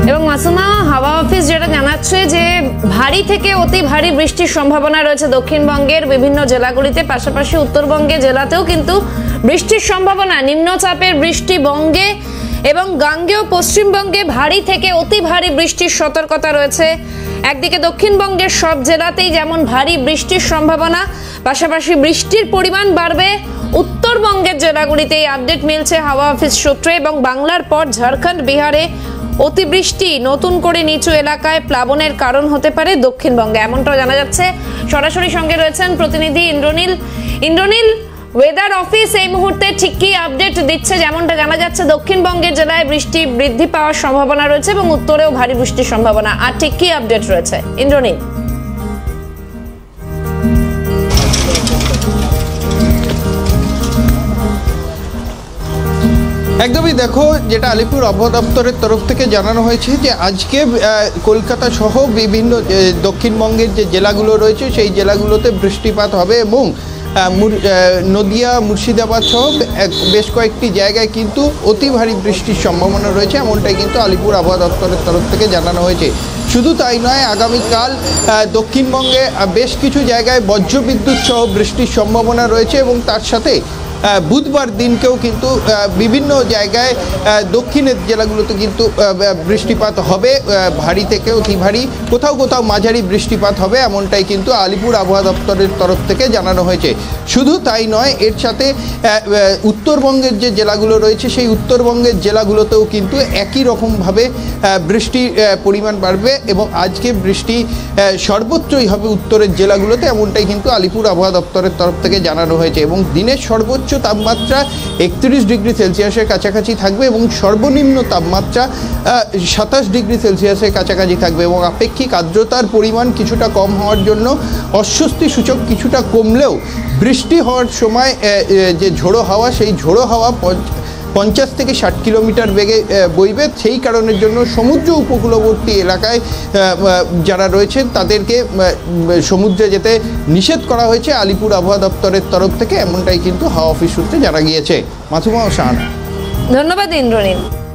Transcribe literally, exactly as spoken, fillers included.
এবং মাসুমা, হাওয়া অফিস যেটা জানাচ্ছে যে ভারী থেকে অতি ভারী বৃষ্টির সম্ভাবনা রয়েছে দক্ষিণবঙ্গের বিভিন্ন জেলাগুলিতে, পাশাপাশি উত্তরবঙ্গে জেলাতেও কিন্তু বৃষ্টির সম্ভাবনা। নিম্নচাপের বৃষ্টি বঙ্গে এবং গাঙ্গেয় পশ্চিমবঙ্গে ভারী থেকে অতি ভারী বৃষ্টির সতর্কতা রয়েছে। একদিকে দক্ষিণবঙ্গের সব জেলাতেই যেমন ভারী বৃষ্টির সম্ভাবনা, পাশাপাশি বৃষ্টির পরিমাণ বাড়বে উত্তরবঙ্গের জেলাগুলিতে। এই আপডেট মিলছে হাওয়া অফিস সূত্রে। এবং বাংলার পর ঝাড়খণ্ড, বিহারে অতিবৃষ্টি, নতুন করে নিচু এলাকায় প্লাবনের কারণ হতে পারে দক্ষিণবঙ্গে, এমনটাও জানা যাচ্ছে। সরাসরি সঙ্গে রয়েছেন প্রতিনিধি ইন্দ্রনীল। ইন্দ্রনীল, ওয়েদার অফিস এই মুহূর্তে ঠিক কি আপডেট দিচ্ছে? যেমনটা জানা যাচ্ছে দক্ষিণবঙ্গের জেলায় বৃষ্টি বৃদ্ধি পাওয়ার সম্ভাবনা রয়েছে এবং উত্তরেও ভারী বৃষ্টির সম্ভাবনা, আর ঠিক কি আপডেট রয়েছে ইন্দ্রনীল? একদমই, দেখো যেটা আলিপুর আবহাওয়া দপ্তরের তরফ থেকে জানানো হয়েছে যে আজকে কলকাতা সহ বিভিন্ন দক্ষিণবঙ্গের যে জেলাগুলো রয়েছে সেই জেলাগুলোতে বৃষ্টিপাত হবে এবং নদিয়া, মুর্শিদাবাদ সহ বেশ কয়েকটি জায়গায় কিন্তু অতি ভারী বৃষ্টির সম্ভাবনা রয়েছে, এমনটাই কিন্তু আলিপুর আবহাওয়া দপ্তরের তরফ থেকে জানানো হয়েছে। শুধু তাই নয়, আগামীকাল দক্ষিণবঙ্গে বেশ কিছু জায়গায় বজ্রবিদ্যুৎ সহ বৃষ্টির সম্ভাবনা রয়েছে এবং তার সাথে বুধবার দিনকেও কিন্তু বিভিন্ন জায়গায় দক্ষিণের জেলাগুলোতে কিন্তু বৃষ্টিপাত হবে, ভারী থেকে অতি ভারী, কোথাও কোথাও মাঝারি বৃষ্টিপাত হবে, এমনটাই কিন্তু আলিপুর আবহাওয়া দপ্তরের তরফ থেকে জানানো হয়েছে। শুধু তাই নয়, এর সাথে উত্তরবঙ্গের যে জেলাগুলো রয়েছে সেই উত্তরবঙ্গের জেলাগুলোতেও কিন্তু একই রকমভাবে বৃষ্টির পরিমাণ বাড়বে এবং আজকে বৃষ্টি সর্বত্রই হবে উত্তরের জেলাগুলোতে, এমনটাই কিন্তু আলিপুর আবহাওয়া দপ্তরের তরফ থেকে জানানো হয়েছে। এবং দিনের সর্বোচ্চ তাপমাত্রা একত্রিশ ডিগ্রি সেলসিয়াসের কাছাকাছি থাকবে এবং সর্বনিম্ন তাপমাত্রা সাতাশ ডিগ্রি সেলসিয়াসের কাছাকাছি থাকবে এবং আপেক্ষিক আর্দ্রতার পরিমাণ কিছুটা কম হওয়ার জন্য অস্বস্তি সূচক কিছুটা কমলেও বৃষ্টি হওয়ার সময় যে ঝোড়ো হাওয়া, সেই ঝোড়ো হাওয়া পঞ্চাশ থেকে ষাট কিলোমিটার বেগে বইবে। সেই কারণের জন্য সমুদ্র উপকূলবর্তী এলাকায় যারা রয়েছেন তাদেরকে সমুদ্রে যেতে নিষেধ করা হয়েছে আলিপুর আবহাওয়া দপ্তরের তরফ থেকে, এমনটাই কিন্তু হাওয়া অফিস সূত্রে জানা গিয়েছে। মাসুমা ও শাহানা, ধন্যবাদ ইন্দ্রনীল।